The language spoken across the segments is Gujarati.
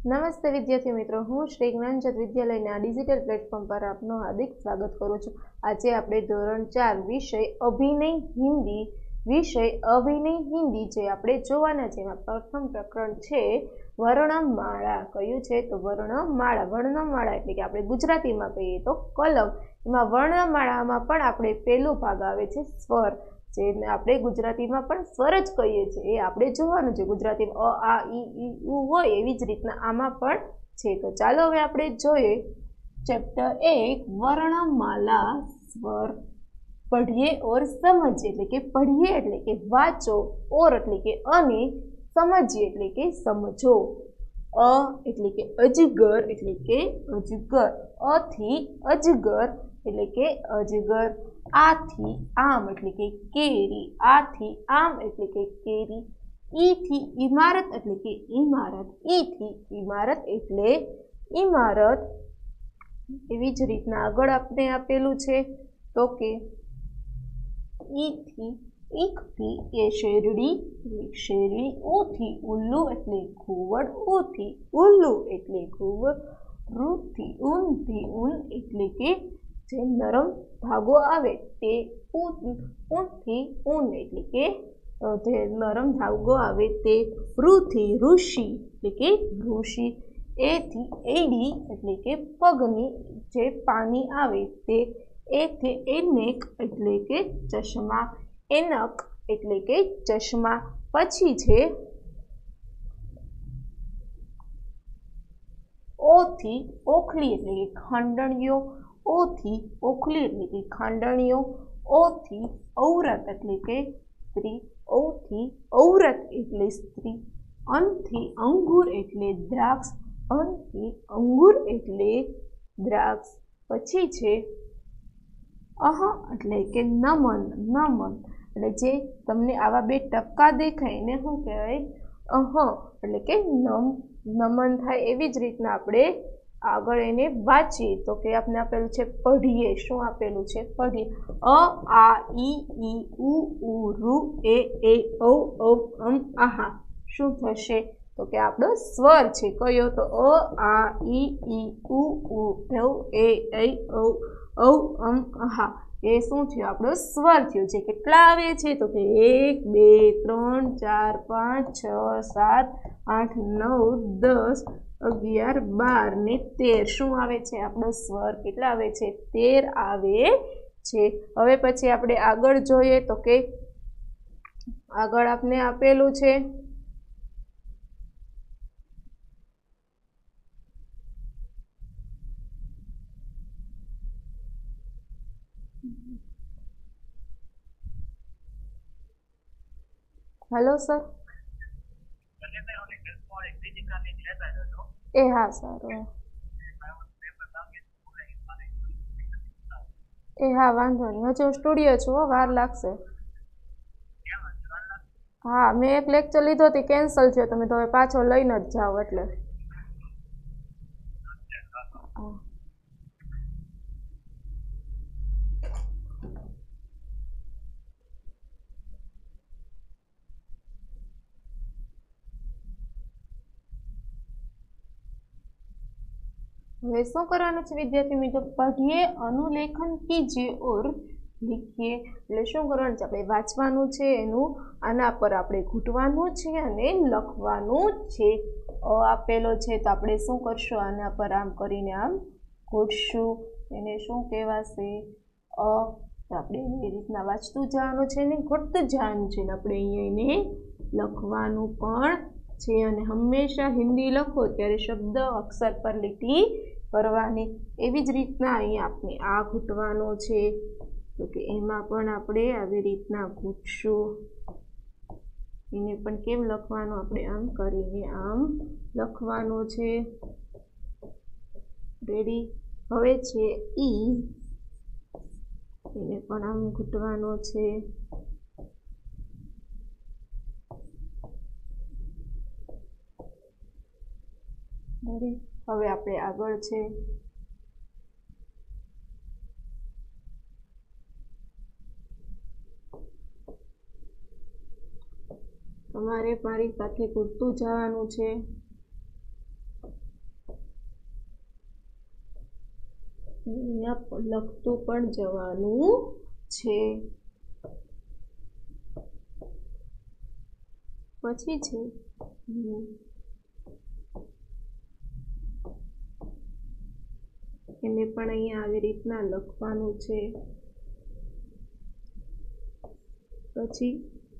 નમસ્તે વિદ્યાર્થી મિત્રો, હું શ્રી જ્ઞાનજ્યોત વિદ્યાલયના ડિજિટલ પ્લેટફોર્મ પર આપનું હાર્દિક સ્વાગત કરું છું। આજે આપણે ધોરણ 4 વિષય અભિનય હિન્દી જે આપણે જોવાના છે। એમાં પ્રથમ પ્રકરણ છે વર્ણમાળા। કયું છે તો વર્ણમાળા એટલે કે આપણે ગુજરાતીમાં કહીએ તો કલમ। એમાં વર્ણમાળામાં પણ આપણે પહેલો ભાગ આવે છે સ્વર, જેને આપણે ગુજરાતીમાં પણ સ્વર જ કહીએ છીએ। એ આપણે જોવાનું છે। ગુજરાતીમાં અ આ ઈ ઉ હોય એવી જ રીતના આમાં પણ છે। તો ચાલો હવે આપણે જોઈએ ચેપ્ટર 1 વર્ણમાલા સ્વર। पढ़िए और समझिए એટલે કે પઢીએ એટલે કે વાંચો, ઓર એટલે કે અને, સમજીએ એટલે કે સમજો। અ એટલે કે અજગર એટલે કે અજગર, અ થી અજગર એટલે કે અજગર। આ થી આમ એટલે કે કેરી, આ થી આમ એટલે કે કેરી। ઈ થી ઇમારત એટલે કે ઇમારત, ઈ થી ઇમારત એટલે ઇમારત। એવી જ રીતના આગળ આપણે આપેલું છે તો કે ईख थी ये शेरड़ी, ऊ थी उल्लू एटले घुवड, ऊ थी उल्लू एटले घुवड। रू थी ऊन एटले के जे नरम धागो आवे ते ऊन थी ऊन एटले के जे नरम धागो आवे ते। रू थी ऋषि एटले के ऋषि। ए थी एडी एटले के पगनी जे पानी आवे ते। ए थी एनेक एटले के चश्मा, एनक एटले के चश्मा। पछी छे ओ थी ओखली एटले के खांडणियो, ओ थी ओखली एटले के खांडणियो। ओ थी औरत एटले के स्त्री, ओ थी औरत एटले स्त्री। अन थी अंगूर एटले द्राक्ष, अन थी अंगूर एटले द्राक्ष। पछी छे अह एटले के नमन, એટલે જે તમને આવા બે ટપકા દેખાય એને શું કહેવાય? અહ એટલે કે નમન થાય। એવી જ રીતના આપણે આગળ એને વાંચીએ તો કે આપણે આપેલું છે પઢીએ। શું આપેલું છે? પઢીએ। અ આ ઈ ઉ ઋ એ ઔ અમ આહા। શું થશે તો કે આપણો સ્વર છે કયો? તો અ આ ઈ ઉ ઋ એ ઔ અમ આહા। એ શું થયું? આપણો સ્વર થયો। જે કેટલા આવે છે તો કે 1 2 3 4 5 6 7 8 9 10 11 12 ને 13 શું આવે છે? આપણો સ્વર કેટલા આવે છે? 13 આવે છે। હવે પછી આપણે આગળ જોઈએ તો કે આગળ આપણે આપેલું છે हेलो सर। ए हाँ सर, ए हाँ वांधो नहीं, हजू स्टूडियो छू, वार लागशे। हाँ मैं एक लेक्चर लीधो थी, केन्सल थयो तो मैं तो पाछो लईने ज जाऊं एटले। હવે શું કરવાનું છે વિદ્યાર્થી મિત્રો? પઢીએ, અનુલેખન કીજીએ ઓર લીખીએ। એટલે શું કરવાનું છે? આપણે વાંચવાનું છે, એનું આના પર આપણે ઘૂંટવાનું છે અને લખવાનું છે। અ આપેલો છે તો આપણે શું કરશું? આના પર આમ કરીને આમ ઘૂંટશું, એને શું કહેવાશે? અ। તો આપણે એ રીતના વાંચતું જવાનું છે ને ઘૂંટતું જવાનું છે ને આપણે અહીંયા એને લખવાનું પણ છે। અને હંમેશા હિન્દી લખો ત્યારે શબ્દ અક્ષર પર લીટી કરવાની। એવી જ રીતના અહીંયા આપણે આ ઘૂંટવાનો છે તો કે એમાં પણ આપણે આવી રીતના ઘૂંટશું, એને પણ કેમ લખવાનું? આપણે આમ કરીને આમ લખવાનો છે। રેડી? હવે છે ઈ, એને પણ આમ ઘૂંટવાનો છે। રેડી? હવે આપણે આગળ છે તમારે મારી સાથે ઘૂંટતું જવાનું છે। અહીંયા લખતું પણ જવાનું છે। પછી છે એને પણ અહીંયા આવી રીતના લખવાનું છે। પછી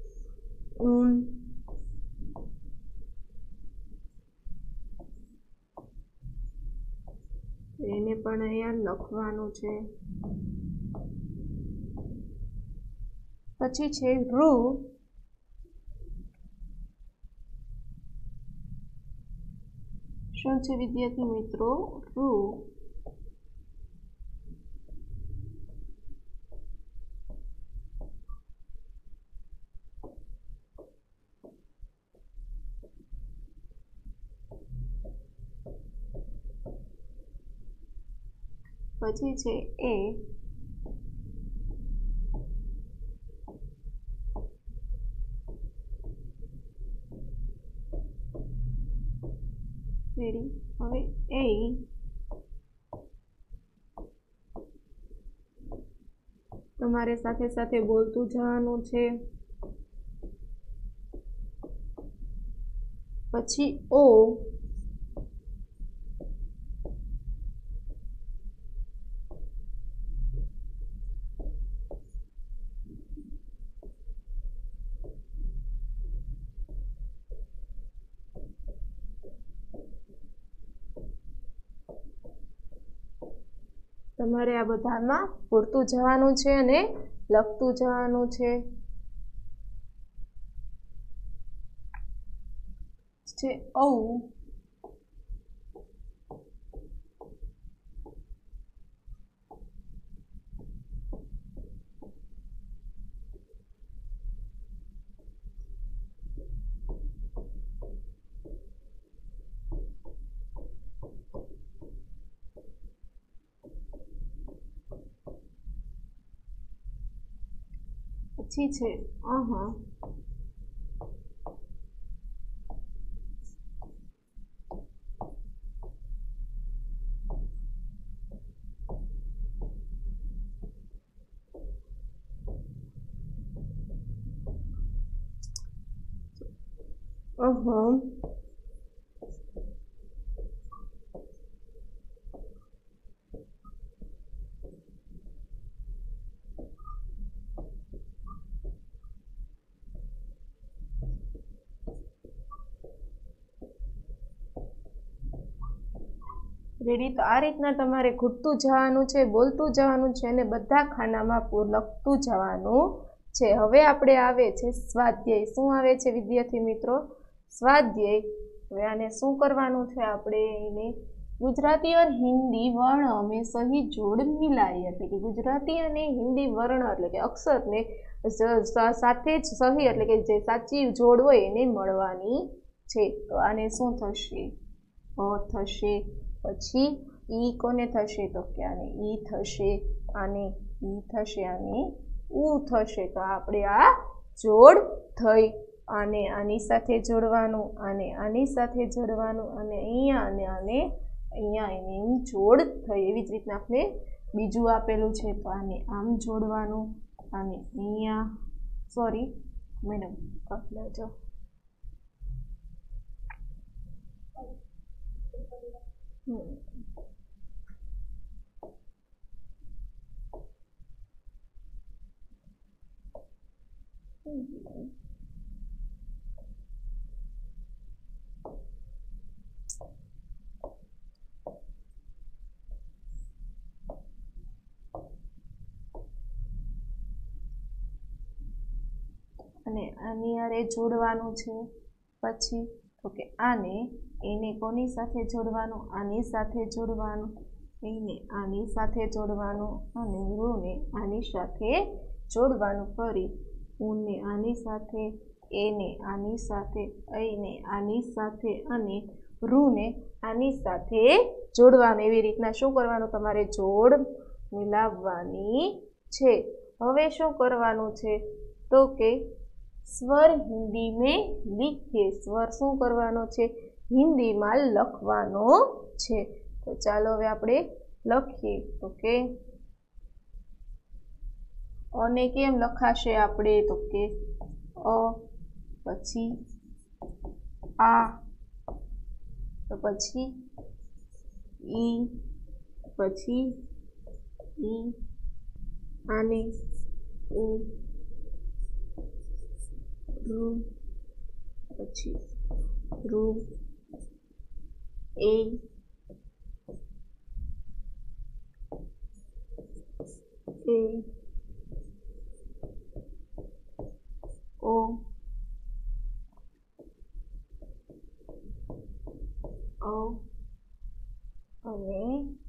એને પણ અહીંયા લખવાનું છે। પછી છે રૂ, શું છે વિદ્યાર્થી મિત્રો? રૂ। પછી છે એ, રેડી। હવે એ તમારે સાથે સાથે બોલતું જવાનું છે। પછી ઓ, તમારે આ બધામાં પૂરતું જવાનું છે અને લખતું જવાનું છે। ઓ, પછી છે રેડી। તો આ રીતના તમારે ઘૂંટતું જવાનું છે, બોલતું જવાનું છે અને બધા ખાનામાં લખતું જવાનું છે। હવે આપણે આવે છે સ્વાધ્યાય। શું આવે છે વિદ્યાર્થી મિત્રો? સ્વાધ્યાય। હવે આને શું કરવાનું છે? આપણે એને ગુજરાતી और हिंदी वर्ण में सही जोड़ मिलाए, એટલે કે ગુજરાતી અને હિન્દી વર્ણ એટલે કે અક્ષરને સાથે જ સહી એટલે કે જે સાચી જોડ હોય એને મળવાની છે। તો આને શું થશે? થશે। પછી ઈ કોને થશે? તો કે આને ઈ થશે, આને ઈ થશે, આને ઉ થશે। તો આપણે આ જોડ થઈ। આને આની સાથે જોડવાનું, આને આની સાથે જોડવાનું અને અહીંયા અને આને અહીંયા એની જોડ થઈ। એવી જ રીતના આપણે બીજું આપેલું છે તો આને આમ જોડવાનું, આને અહીંયા સોરી મેડમ લેજો। અને આની હારે જોડવાનું છે। પછી તો કે આને એને કોની સાથે જોડવાનું? આની સાથે જોડવાનું, એને આની સાથે જોડવાનું અને રૂને આની સાથે જોડવાનું। ફરી ઉને આની સાથે, એને આની સાથે, એને આની સાથે અને રૂને આની સાથે જોડવાનું। એવી રીતના શું કરવાનું? તમારે જોડ મિલાવવાની છે। હવે શું કરવાનું છે? તો કે સ્વર હિન્દી में लिखे। સ્વર શું કરવાનો છે? હિન્દીમાં લખવાનો છે। તો ચાલો હવે આપણે લખીએ તો કે અને કેમ લખાશે આપણે તો કે અ પછી આ તો પછી ઈ પછી ઈ આને ઓ રૂ પછી રૂ એ ઓ અને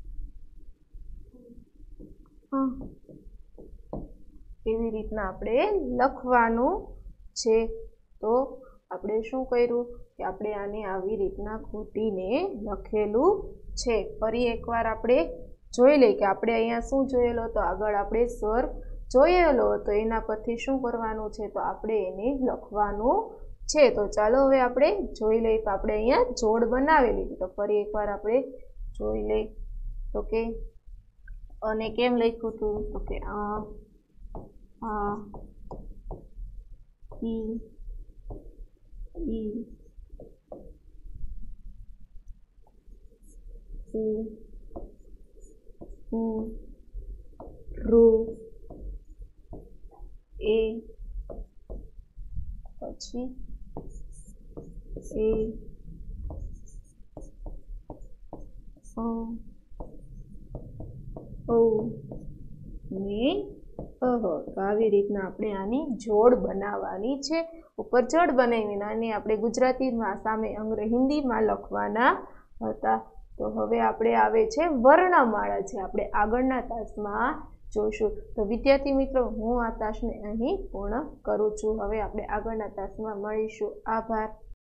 એવી રીતના આપણે લખવાનું છે. તો આપણે શું કર્યું કે આપણે આને આવી રીતના ઘૂંટીને લખેલું છે. ફરી એકવાર આપણે જોઈ લઈએ કે આપણે અહીંયા શું જોયેલો હતો. આગળ આપણે સ્વર જોયેલો હતો, એના પરથી શું કરવાનું છે તો આપણે એને લખવાનું છે. તો ચાલો હવે આપણે જોઈ લઈએ. તો આપણે અહીંયા જોડ બનાવેલી. તો ફરી એકવાર આપણે જોઈ લઈએ તો કે અને કેમ લખ્યું હતું તો કે આ ઈ ઉ રૂ એ પછી એ ઓ ને અહ. તો આવી રીતના આપણે આની જોડ બનાવવાની છે. ઉપર જોડ બનાવીને આને આપણે ગુજરાતીમાં સામે હિન્દીમાં લખવાના હતા. તો હવે આપણે આવે છે વર્ણમાળા છે. આપણે આગળના તાસમાં જોઈશું. તો વિદ્યાર્થી મિત્રો, હું આ તાસને અહીં પૂર્ણ કરું છું. હવે આપણે આગળના તાસમાં મળીશું. આભાર.